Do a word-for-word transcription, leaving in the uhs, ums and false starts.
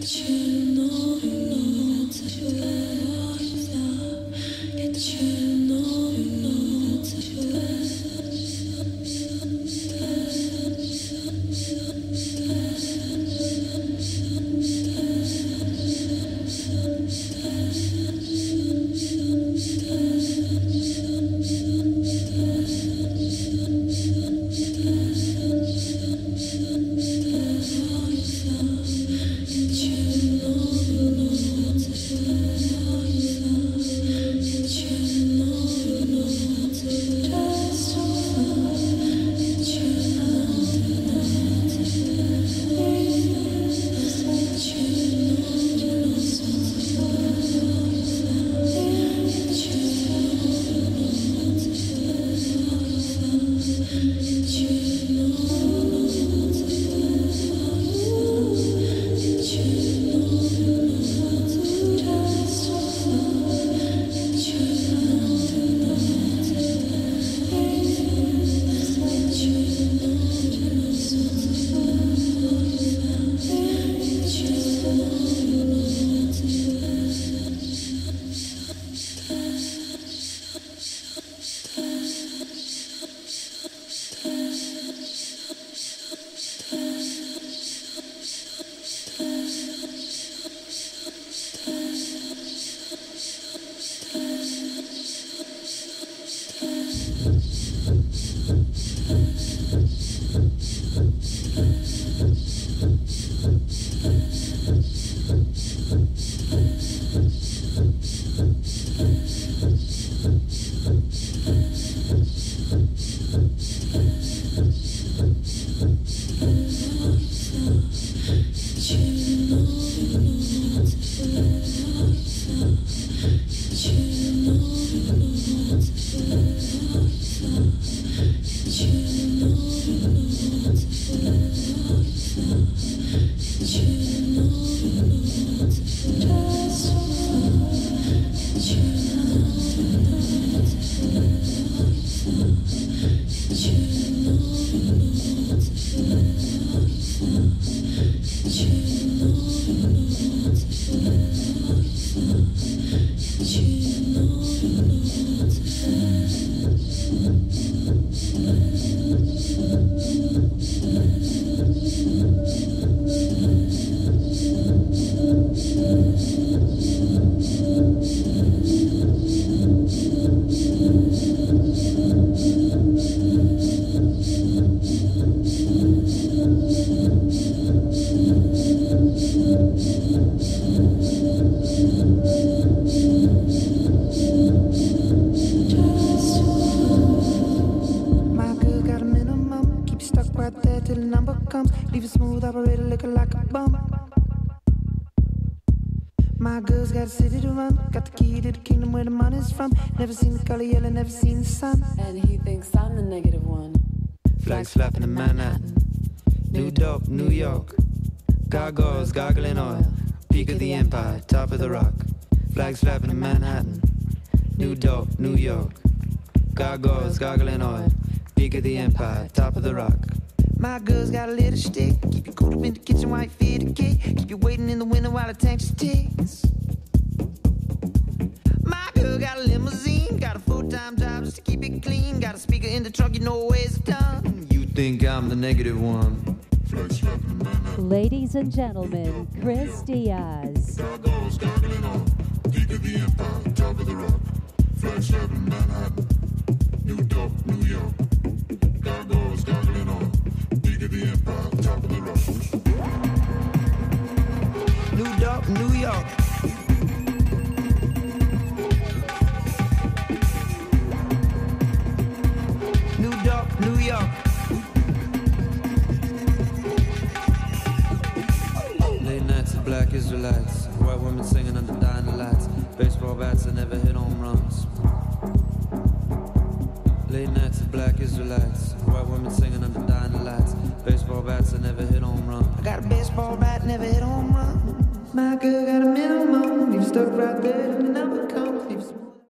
Never seen the color yellow, never seen the sun. And he thinks I'm the negative one. Flags flapping in Manhattan. New Dope, New York. Gargoyles gargling oil. Peak of the empire, top of the rock. Flags flapping in Manhattan. New Dope, New York. Gargoyles gargling oil. Peak of the empire, top of the rock. My girl's got a little stick. Keep you cool up in the kitchen while you feed the cake. Keep you waiting in the window while the tank ticks. My girl got a limousine, got a full-time job just to keep it clean. Got a speaker in the trunk, you know ways it's done. You think I'm the negative one? Ladies and gentlemen, Chris Diaz. Gargoyles gargling on, peak of the empire, top of the rock. Flags flapping in Manhattan, New Dope, New York. Gargoyles gargling on, peak of the empire, top of the rock. New Dope, New York. New York. Late nights of black Israelites. White women singing under dying lights. Baseball bats that never hit home runs. Late nights of black Israelites. White women singing under dying lights. Baseball bats that never hit home run. I got a baseball bat, never hit home run. My girl got a minimum. You stuck right there till the number come.